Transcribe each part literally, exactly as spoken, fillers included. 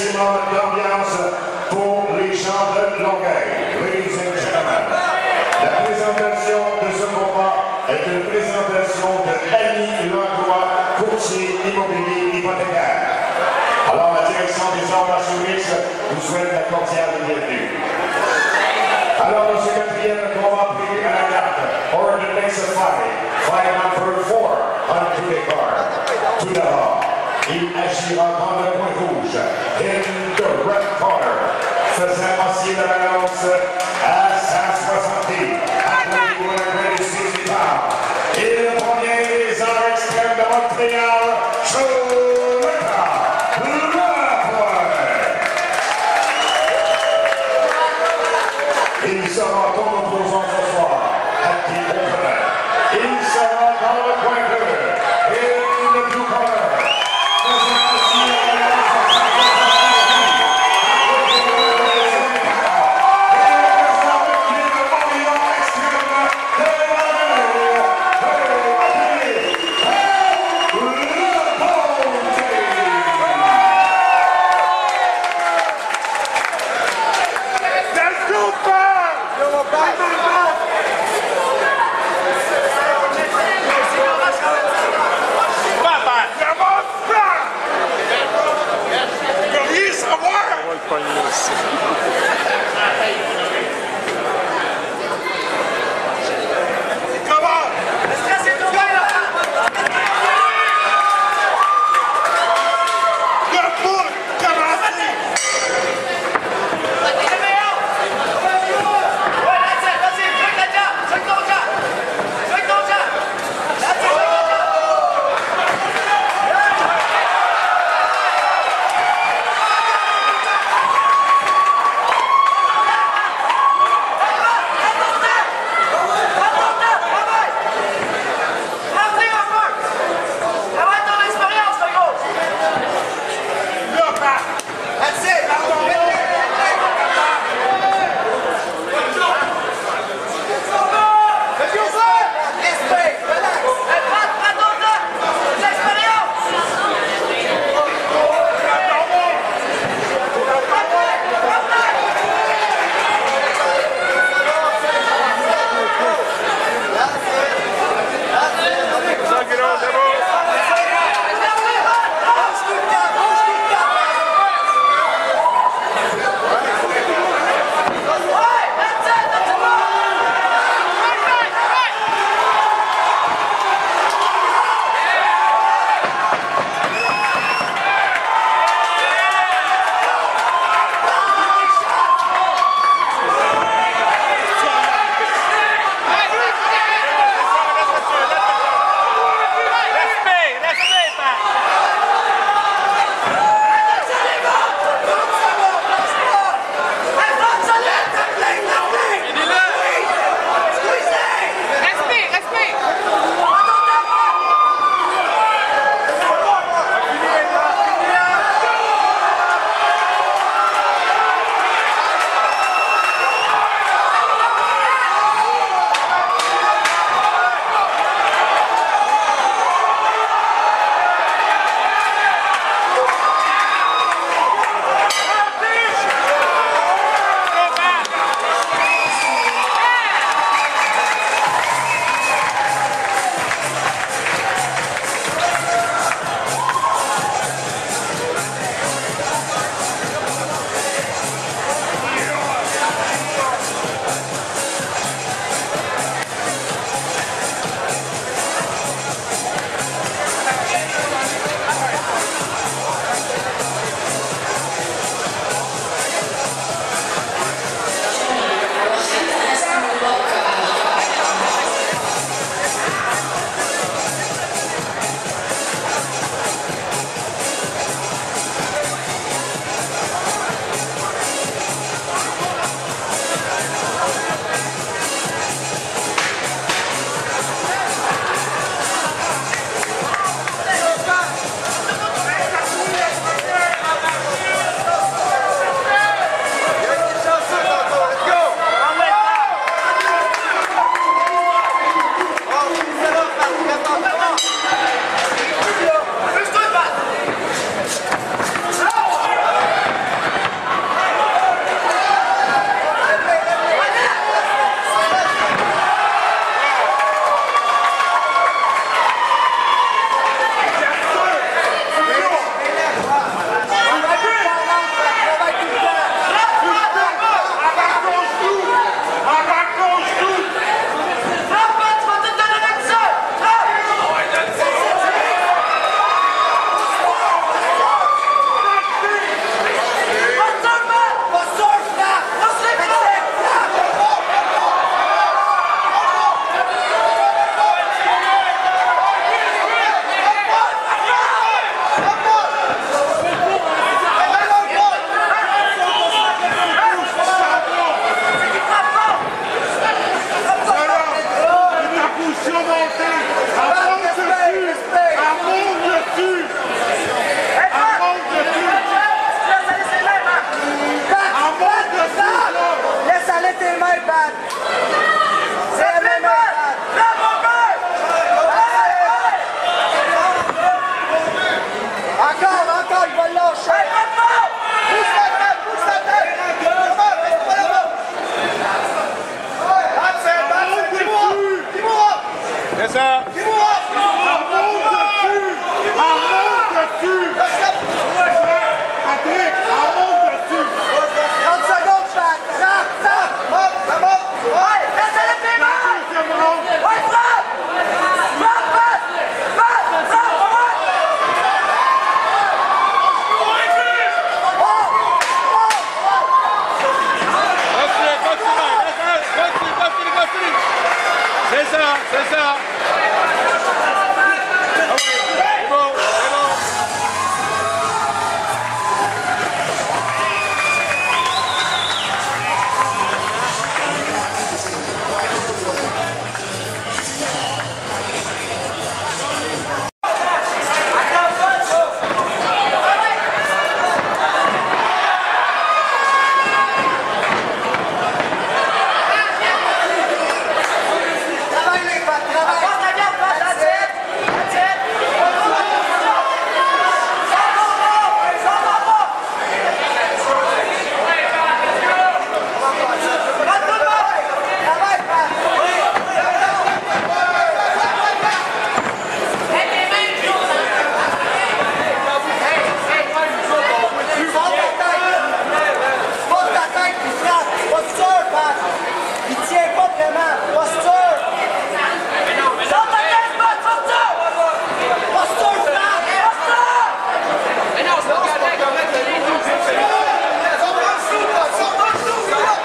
maximum d'ambiance pour les gens de Longueuil. Ladies and gentlemen, la présentation de ce combat est une présentation de Annie Langlois, courtier immobilier hypothécaire. Alors, la direction des arts martiaux mixtes vous souhaite la cordiale bienvenue. Alors, dans ce quatrième combat pris à la carte, Oregon makes a fight. Fight number four on to the card. Tout d'abord, il agira dans le point rouge. In the red corner, faisant osciller la balance à cent soixante livres. À vingt six pounds. Il provient des arts extrêmes de Montréal, Jonathan Lavoie. Il sera ton opposant ce soir, à qui on Il sera dans le point bleu. In the blue corner. Go back! Pat! C'est M M A, Pat! Encore, encore, il va le lâcher! Pousse la tête, pousse la tête! Comment? Reste pas là-bas! That's it, that's it! Dis-moi! Dis-moi! C'est ça! Dis-moi! trente secondes, Pat! Frappe, frappe! Monte, ça monte! Ouais! Laisse le pied mal! Ouais, frappe! Frappe, Pat! Pat! Frappe, ouais! Continue, continue, continue, continue! C'est ça, c'est ça! C'est bon, c'est bon! Travaille les Pat, travaille! Apporte la garde, Pat! That's it! That's it! Travaille, Pat! Monte ta tête, puis frappe! Posture, Pat! Il tient pas vraiment! Posture! Sors ta tête, Pat! Posture! Posture, frappe! Posture! Mais non, c'est pas correct! Sors dans le sou, Pat! Sors dans le sou, vite!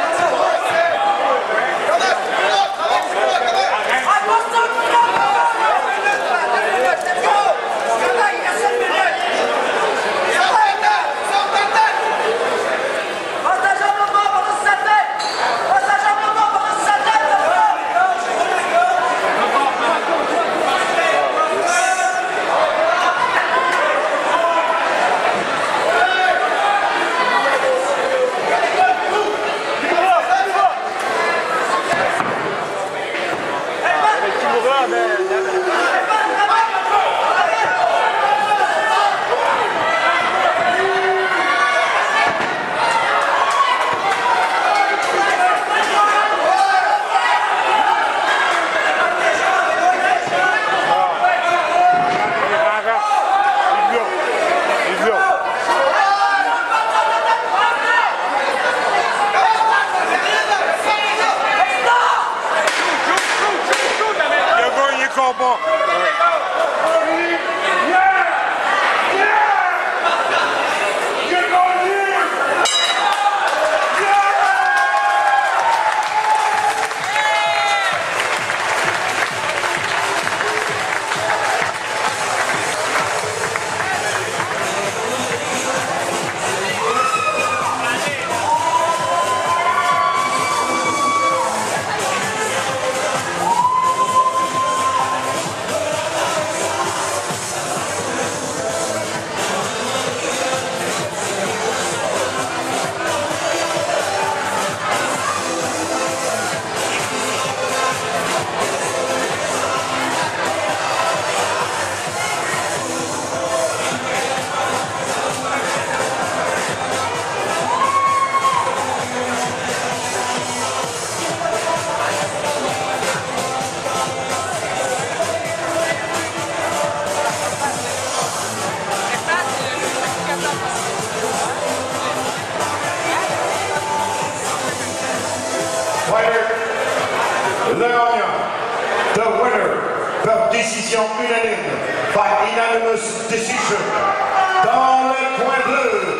Ah, posture, frappe! Une minute, let's go! Travaille, il reste une minute! Sors ta tête! Sors ta tête! Passe ta jambe là-bas, pendant sa tête! Passe ta jambe là-bas, pendant sa tête, là-bas! Combat! Le gagnant, the winner, par décision unanime, by unanimous decision, dans le coin bleu.